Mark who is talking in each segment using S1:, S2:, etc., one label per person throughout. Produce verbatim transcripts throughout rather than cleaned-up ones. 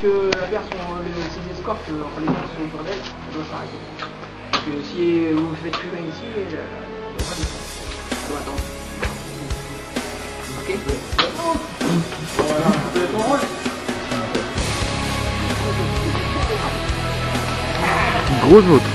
S1: que la paire sont, le, ses escortes, enfin les gens sont autour d'elle, elle doit s'arrêter. Parce que si vous faites plus rien ici, elle ne va pas descendre. Elle doit attendre. Ok. Voilà, tu fais ton rôle.
S2: Grosse vôtre.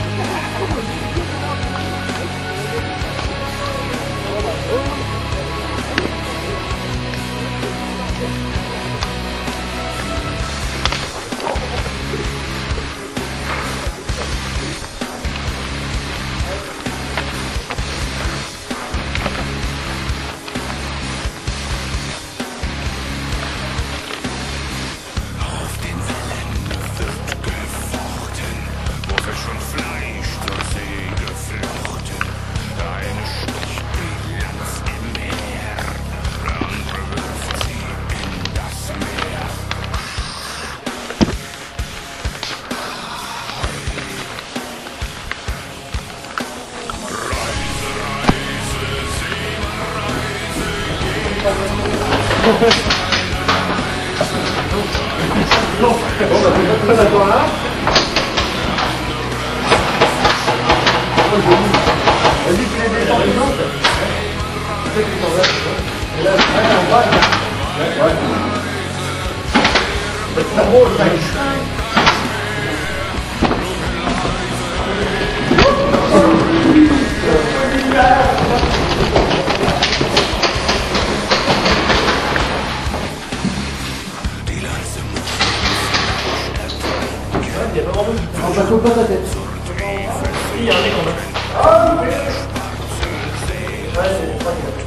S1: Bon, bah, c'est pas d'accord là. Vas-y, tu les descends, les gens. C'est que t'en vas. Et là, on va. Ouais. C'est drôle, ça. On va pas ta tête. Il y a un mec en bas. Ah oui. Ouais, c'est pas grave.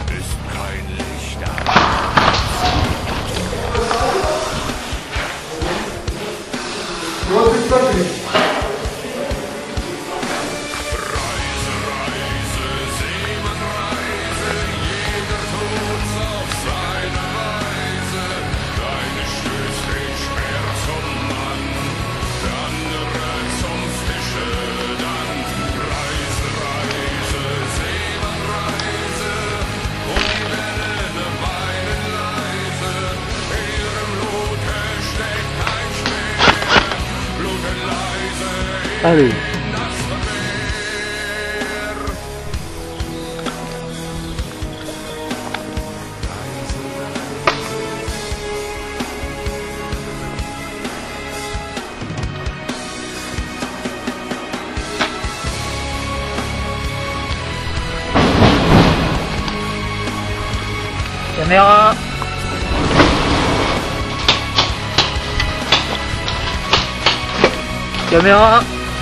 S1: Du
S2: Allez.
S3: Caméra. Caméra.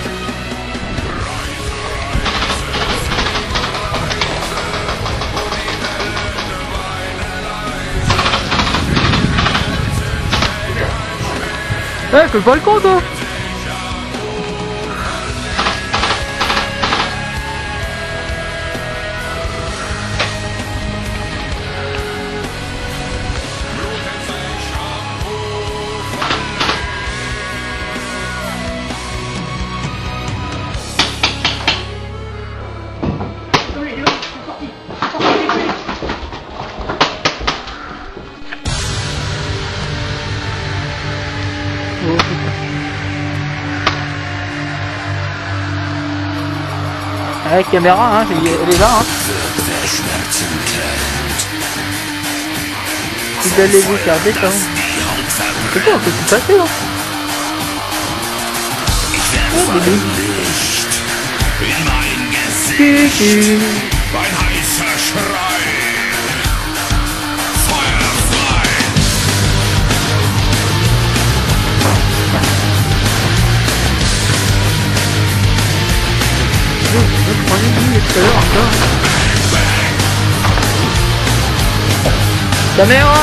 S2: Eh, fais pas le con, toi.
S3: Avec caméra, hein, elle est là. Hein. Tu dois les regarder, ça. C'est quoi, on peut tout passer, là. Oh, bébé. Cucu. Caméra.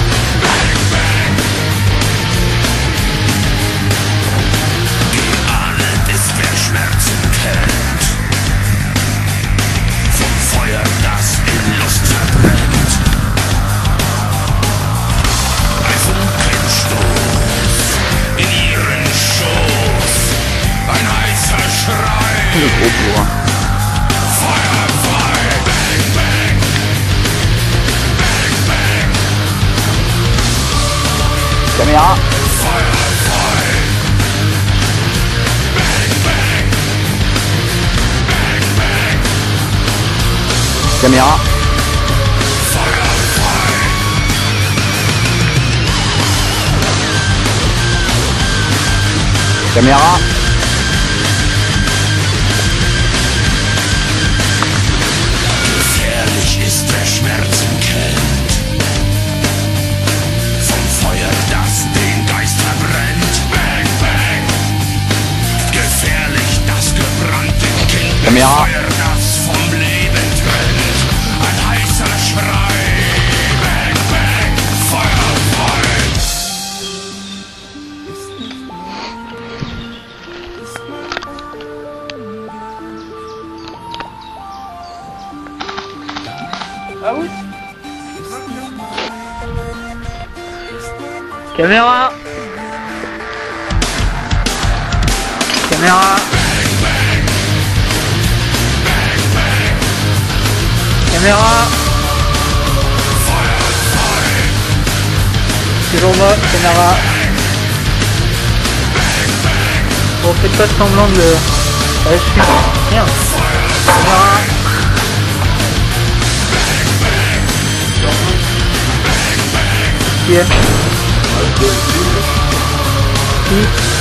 S2: Le gros bourrin.
S3: Caméra. Caméra. Caméra.
S4: Gefährlich ist, wer Schmerzen kennt. Vom Feuer, das den Geist verbrennt. Bang, bang. Gefährlich, das gebrannte Kind.
S3: Caméra.
S4: Feuer, das vom Leben trennt. Ein heißer Schrei. Bang, bang. Feuer, Feuer.
S1: Ah oui.
S2: Caméra. Caméra. Caméra. Toujours moi, caméra. Bon, faites pas semblant de le... Ah, je suis... Merde. Caméra. Qui est Qui